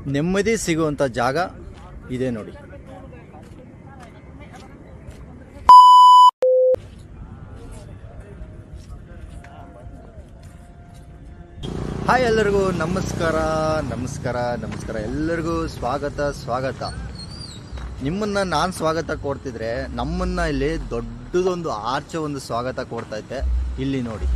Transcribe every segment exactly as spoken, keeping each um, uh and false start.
ನೆಮ್ಮದಿ ಸಿಗುವಂತ ಜಾಗ ಇದೆ ನೋಡಿ. ಹಾಯ್, ಎಲ್ಲರಿಗೂ ನಮಸ್ಕಾರ ನಮಸ್ಕಾರ ನಮಸ್ಕಾರ ಎಲ್ಲರಿಗೂ ಸ್ವಾಗತ ಸ್ವಾಗತ. ನಿಮ್ಮನ್ನ ನಾನು ಸ್ವಾಗತ ಕೊಡ್ತಿದ್ರೆ ನಮ್ಮನ್ನ ಇಲ್ಲಿ ದೊಡ್ಡದೊಂದು ಆರ್ಚೆ ಒಂದು ಸ್ವಾಗತ ಕೊಡ್ತೈತೆ. ಇಲ್ಲಿ ನೋಡಿ,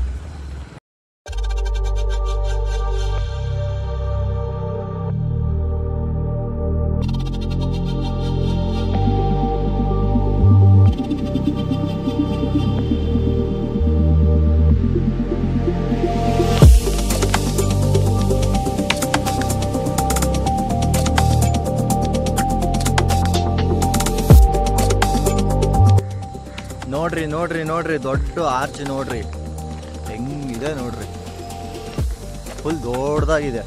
ನೋಡ್ರಿ ನೋಡ್ರಿ ನೋಡ್ರಿ ದೊಡ್ಡ ಆರ್ಚ್ ನೋಡ್ರಿ ಹೆಂಗಿದೆ ನೋಡ್ರಿ, ಫುಲ್ ದೊಡ್ಡದಾಗಿದೆ.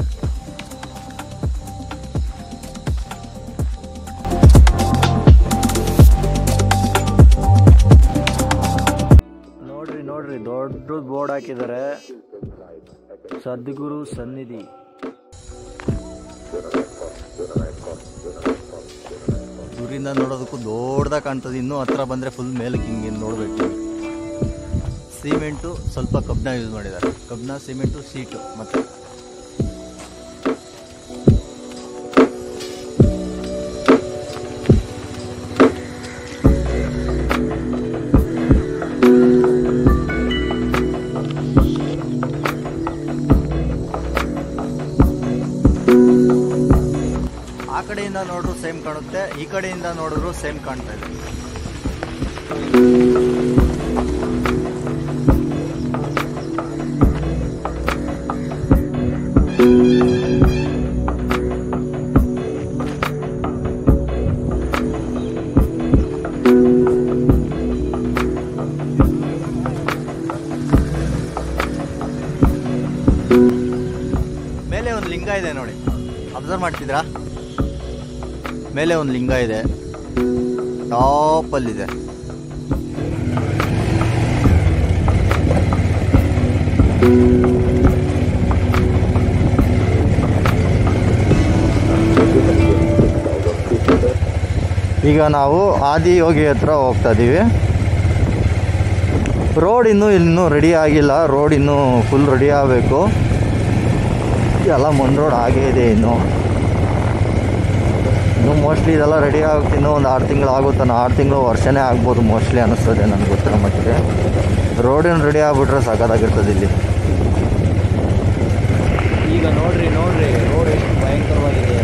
ನೋಡ್ರಿ ನೋಡ್ರಿ ದೊಡ್ಡ ಬೋರ್ಡ್ ಹಾಕಿದ್ದಾರೆ, ಸದ್ಗುರು ಸನ್ನಿಧಿ. ದೂರಿಂದ ನೋಡೋದಕ್ಕೂ ದೊಡ್ಡದಾಗ ಕಾಣ್ತದೆ. ಇನ್ನೂ ಹತ್ರ ಬಂದರೆ ಫುಲ್ ಮೇಲಕ್ಕೆ ಹಿಂಗೆ ನೋಡಬೇಕು. ಸಿಮೆಂಟು ಸ್ವಲ್ಪ ಕಬ್ಬಿಣ ಯೂಸ್ ಮಾಡಿದ್ದಾರೆ. ಕಬ್ಬಿಣ, ಸಿಮೆಂಟು, ಸೀಟು ಮತ್ತೆ ಆ ಕಡೆಯಿಂದ ನೋಡ್ರು ಸೇಮ್ ಕಾಣುತ್ತೆ, ಈ ಕಡೆಯಿಂದ ನೋಡಿದ್ರು ಸೇಮ್ ಕಾಣ್ತಾ ಇದೆ. ಮೇಲೆ ಒಂದು ಲಿಂಗ ಇದೆ ನೋಡಿ, ಅಬ್ಸರ್ವ್ ಮಾಡ್ತಿದ್ರಾ? ಮೇಲೆ ಒಂದು ಲಿಂಗ ಇದೆ, ಟಾಪಲ್ಲಿದೆ. ಈಗ ನಾವು ಆದಿಯೋಗಿ ಹತ್ರ ಹೋಗ್ತಾ ಇದ್ದೀವಿ. ರೋಡ್ ಇನ್ನೂ ಇನ್ನೂ ರೆಡಿ ಆಗಿಲ್ಲ. ರೋಡ್ ಇನ್ನೂ ಫುಲ್ ರೆಡಿ ಆಗಬೇಕು. ಎಲ್ಲ ಮಣ್ಣು ರೋಡ್ ಆಗೇ ಇದೆ. ಇನ್ನು ಇನ್ನು ಮೋಸ್ಟ್ಲಿ ಇದೆಲ್ಲ ರೆಡಿ ಆಗುತ್ತೆ. ಇನ್ನೂ ಒಂದು ಆರು ತಿಂಗಳು ಆಗುತ್ತೆ. ಆರು ತಿಂಗಳು ವರ್ಷನೇ ಆಗ್ಬೋದು ಮೋಸ್ಟ್ಲಿ ಅನ್ನಿಸ್ತದೆ ನನಗೆ ಗೊತ್ತಿರೋ ಮಟ್ಟಿಗೆ. ರೋಡೇನು ರೆಡಿ ಆಗಿಬಿಟ್ರೆ ಸಖತ್ತಾಗಿರ್ತದೆ ಇಲ್ಲಿ. ಈಗ ನೋಡ್ರಿ ನೋಡ್ರಿ ರೋಡ್ ಎಷ್ಟು ಭಯಂಕರವಾಗಿದೆ.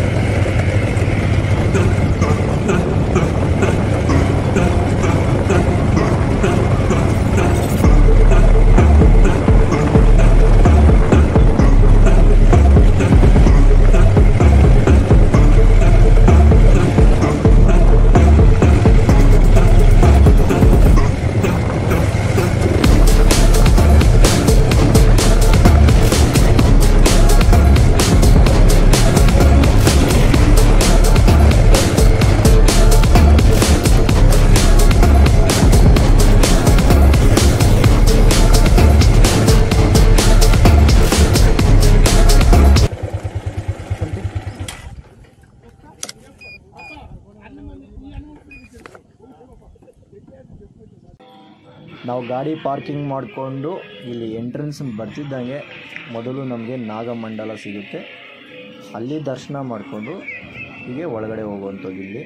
ನಾವು ಗಾಡಿ ಪಾರ್ಕಿಂಗ್ ಮಾಡಿಕೊಂಡು ಇಲ್ಲಿ ಎಂಟ್ರೆನ್ಸ್ ಬರ್ತಿದ್ದಂಗೆ ಮೊದಲು ನಮಗೆ ನಾಗಮಂಡಲ ಸಿಗುತ್ತೆ. ಅಲ್ಲಿ ದರ್ಶನ ಮಾಡಿಕೊಂಡು ಹೀಗೆ ಒಳಗಡೆ ಹೋಗುವಂಥದ್ದು. ಇಲ್ಲಿ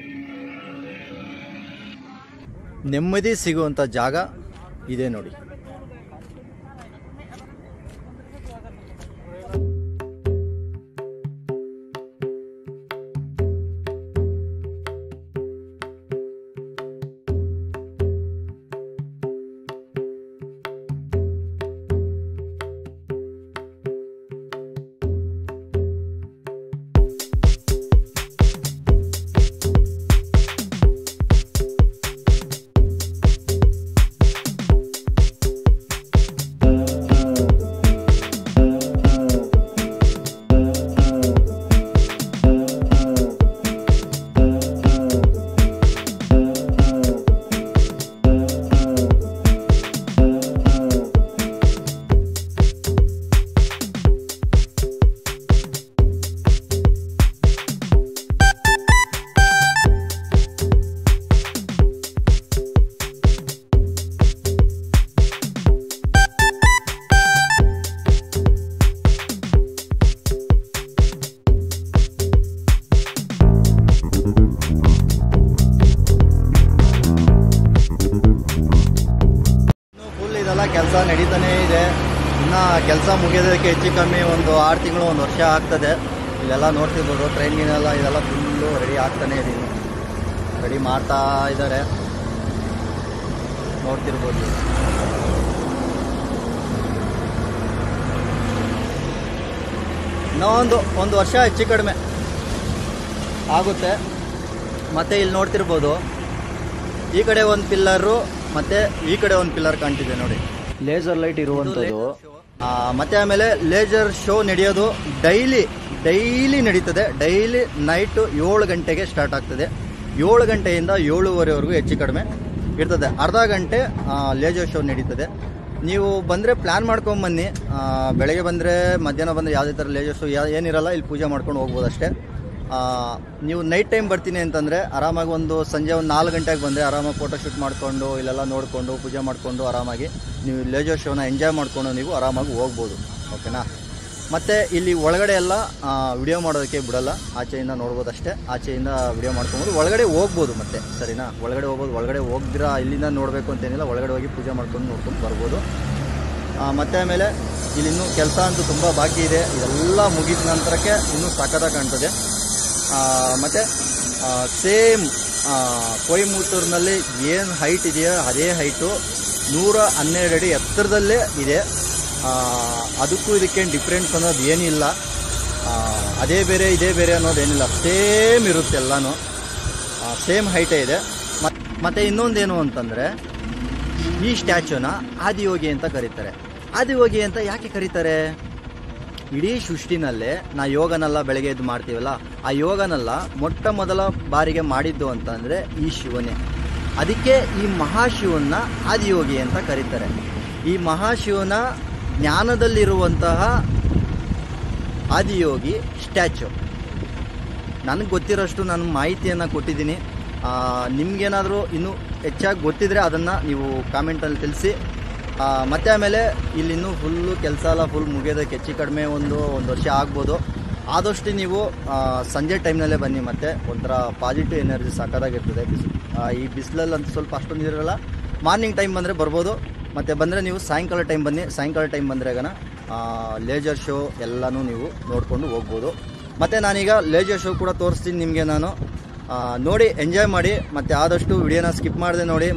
ನೆಮ್ಮದಿ ಸಿಗುವಂಥ ಜಾಗ ಇದೆ ನೋಡಿ. ಕೆಲಸ ಮುಗಿಯೋದಕ್ಕೆ ಹೆಚ್ಚು ಕಮ್ಮಿ ಒಂದು ಆರು ತಿಂಗಳು ಒಂದು ವರ್ಷ ಆಗ್ತದೆ. ಇಲ್ಲೆಲ್ಲ ನೋಡ್ತಿರ್ಬೋದು ಟ್ರೈನಿನೆಲ್ಲ ಇದೆಲ್ಲ ಫುಲ್ಲು ರೆಡಿ ಆಗ್ತಾನೆ ಇದೆ, ರೆಡಿ ಮಾಡ್ತಾ ಇದ್ದಾರೆ ನೋಡ್ತಿರ್ಬೋದು. ಇನ್ನೊಂದು ಒಂದು ವರ್ಷ ಹೆಚ್ಚು ಕಡಿಮೆ ಆಗುತ್ತೆ. ಮತ್ತು ಇಲ್ಲಿ ನೋಡ್ತಿರ್ಬೋದು ಈ ಕಡೆ ಒಂದು ಪಿಲ್ಲರು ಮತ್ತು ಈ ಕಡೆ ಒಂದು ಪಿಲ್ಲರ್ ಕಾಣ್ತಿದೆ ನೋಡಿ, ಲೇಸರ್ ಲೈಟ್ ಇರುವಂಥದ್ದು. ಮತ್ತು ಆಮೇಲೆ ಲೇಸರ್ ಶೋ ನಡೆಯೋದು ಡೈಲಿ ಡೈಲಿ ನಡೀತದೆ. ಡೈಲಿ ನೈಟು ಏಳು ಗಂಟೆಗೆ ಸ್ಟಾರ್ಟ್ ಆಗ್ತದೆ. ಏಳು ಗಂಟೆಯಿಂದ ಏಳುವರೆವರೆಗೂ ಹೆಚ್ಚು ಕಡಿಮೆ ಇರ್ತದೆ. ಅರ್ಧ ಗಂಟೆ ಲೇಸರ್ ಶೋ ನಡೀತದೆ. ನೀವು ಬಂದರೆ ಪ್ಲ್ಯಾನ್ ಮಾಡ್ಕೊಂಬನ್ನಿ. ಬೆಳಗ್ಗೆ ಬಂದರೆ ಮಧ್ಯಾಹ್ನ ಬಂದರೆ ಯಾವುದೇ ಥರ ಲೇಸರ್ ಶೋ ಏನಿರಲ್ಲ, ಇಲ್ಲಿ ಪೂಜೆ ಮಾಡ್ಕೊಂಡು ಹೋಗ್ಬೋದು ಅಷ್ಟೇ. ನೀವು ನೈಟ್ ಟೈಮ್ ಬರ್ತೀನಿ ಅಂತಂದರೆ ಆರಾಮಾಗಿ ಒಂದು ಸಂಜೆ ಒಂದು ನಾಲ್ಕು ಗಂಟೆಗೆ ಬಂದರೆ ಆರಾಮಾಗಿ ಫೋಟೋ ಶೂಟ್ ಮಾಡಿಕೊಂಡು ಇಲ್ಲೆಲ್ಲ ನೋಡಿಕೊಂಡು ಪೂಜೆ ಮಾಡಿಕೊಂಡು ಆರಾಮಾಗಿ ನೀವು ಲೇಸರ್ ಶೋನ ಎಂಜಾಯ್ ಮಾಡಿಕೊಂಡು ನೀವು ಆರಾಮಾಗಿ ಹೋಗ್ಬೋದು. ಓಕೆನಾ. ಮತ್ತು ಇಲ್ಲಿ ಒಳಗಡೆ ಎಲ್ಲ ವಿಡಿಯೋ ಮಾಡೋದಕ್ಕೆ ಬಿಡೋಲ್ಲ, ಆಚೆಯಿಂದ ನೋಡ್ಬೋದು ಅಷ್ಟೇ. ಆಚೆಯಿಂದ ವಿಡಿಯೋ ಮಾಡ್ಕೊಬೋದು, ಒಳಗಡೆ ಹೋಗ್ಬೋದು ಮತ್ತೆ, ಸರಿನಾ. ಒಳಗಡೆ ಹೋಗ್ಬೋದು, ಒಳಗಡೆ ಹೋಗ್ದಿರಾ ಇಲ್ಲಿಂದ ನೋಡಬೇಕು ಅಂತೇನಿಲ್ಲ, ಒಳಗಡೆ ಹೋಗಿ ಪೂಜೆ ಮಾಡ್ಕೊಂಡು ನೋಡ್ಕೊಂಡು ಬರ್ಬೋದು. ಮತ್ತು ಆಮೇಲೆ ಇಲ್ಲಿ ಇನ್ನೂ ಕೆಲಸ ಅಂತೂ ತುಂಬ ಬಾಕಿ ಇದೆ. ಇದೆಲ್ಲ ಮುಗಿದ ನಂತರಕ್ಕೆ ಇನ್ನೂ ಸಖತ್ತಾಗಿ ಕಾಣ್ತದೆ. ಮತ್ತು ಸೇಮ್ ಕೊಯಮತ್ತೂರಿನಲ್ಲಿ ಏನು ಹೈಟ್ ಇದೆಯೋ ಅದೇ ಹೈಟು ನೂರ ಹನ್ನೆರಡು ಅಡಿ ಎತ್ತರದಲ್ಲೇ ಇದೆ. ಅದಕ್ಕೂ ಇದಕ್ಕೇನು ಡಿಫ್ರೆನ್ಸ್ ಅನ್ನೋದು ಏನಿಲ್ಲ, ಅದೇ ಬೇರೆ ಇದೇ ಬೇರೆ ಅನ್ನೋದೇನಿಲ್ಲ, ಸೇಮ್ ಇರುತ್ತೆ ಎಲ್ಲನೂ, ಸೇಮ್ ಹೈಟೇ ಇದೆ. ಮತ್ತು ಇನ್ನೊಂದೇನು ಅಂತಂದರೆ ಈ ಸ್ಟ್ಯಾಚ್ಯೂನ ಆದಿಯೋಗಿ ಅಂತ ಕರೀತಾರೆ. ಆದಿಯೋಗಿ ಅಂತ ಯಾಕೆ ಕರೀತಾರೆ? ಇಡೀ ಸೃಷ್ಟಿನಲ್ಲೇ ನಾ ಯೋಗನೆಲ್ಲ ಬೆಳಗ್ಗೆ ಎದ್ದು ಮಾಡ್ತೀವಲ್ಲ, ಆ ಯೋಗನೆಲ್ಲ ಮೊಟ್ಟ ಮೊದಲ ಬಾರಿಗೆ ಮಾಡಿದ್ದು ಅಂತಂದರೆ ಈ ಶಿವನೇ. ಅದಕ್ಕೆ ಈ ಮಹಾಶಿವನ್ನ ಆದಿಯೋಗಿ ಅಂತ ಕರೀತಾರೆ. ಈ ಮಹಾಶಿವನ ಜ್ಞಾನದಲ್ಲಿರುವಂತಹ ಆದಿಯೋಗಿ ಸ್ಟ್ಯಾಚ್ಯೂ. ನನಗೆ ಗೊತ್ತಿರೋಷ್ಟು ನಾನು ಮಾಹಿತಿಯನ್ನು ಕೊಟ್ಟಿದ್ದೀನಿ. ನಿಮಗೇನಾದರೂ ಇನ್ನೂ ಹೆಚ್ಚಾಗಿ ಗೊತ್ತಿದ್ರೆ ಅದನ್ನು ನೀವು ಕಾಮೆಂಟಲ್ಲಿ ತಿಳಿಸಿ. ಮತ್ತು ಆಮೇಲೆ ಇಲ್ಲಿನ್ನೂ ಫುಲ್ಲು ಕೆಲಸ ಎಲ್ಲ ಫುಲ್ ಮುಗಿಯೋದಕ್ಕೆ ಹೆಚ್ಚು ಕಡಿಮೆ ಒಂದು ಒಂದು ವರ್ಷ ಆಗ್ಬೋದು. ಆದಷ್ಟು ನೀವು ಸಂಜೆ ಟೈಮ್ನಲ್ಲೇ ಬನ್ನಿ, ಮತ್ತು ಒಂಥರ ಪಾಸಿಟಿವ್ ಎನರ್ಜಿ ಸಾಕಾಗಿರ್ತದೆ. ಬಿಸಿಲು ಈ ಬಿಸಿಲಲ್ಲಂತೂ ಸ್ವಲ್ಪ ಅಷ್ಟೊಂದು ಇರೋಲ್ಲ. ಮಾರ್ನಿಂಗ್ ಟೈಮ್ ಬಂದರೆ ಬರ್ಬೋದು, ಮತ್ತು ಬಂದರೆ ನೀವು ಸಾಯಂಕಾಲ ಟೈಮ್ ಬನ್ನಿ. ಸಾಯಂಕಾಲ ಟೈಮ್ ಬಂದರೆ ಆಗನ ಲೇಸರ್ ಶೋ ಎಲ್ಲನೂ ನೀವು ನೋಡಿಕೊಂಡು ಹೋಗ್ಬೋದು. ಮತ್ತು ನಾನೀಗ ಲೇಸರ್ ಶೋ ಕೂಡ ತೋರಿಸ್ತೀನಿ ನಿಮಗೆ. ನಾನು ನೋಡಿ ಎಂಜಾಯ್ ಮಾಡಿ, ಮತ್ತು ಆದಷ್ಟು ವಿಡಿಯೋನ ಸ್ಕಿಪ್ ಮಾಡದೆ ನೋಡಿ.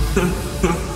Ha ha ha.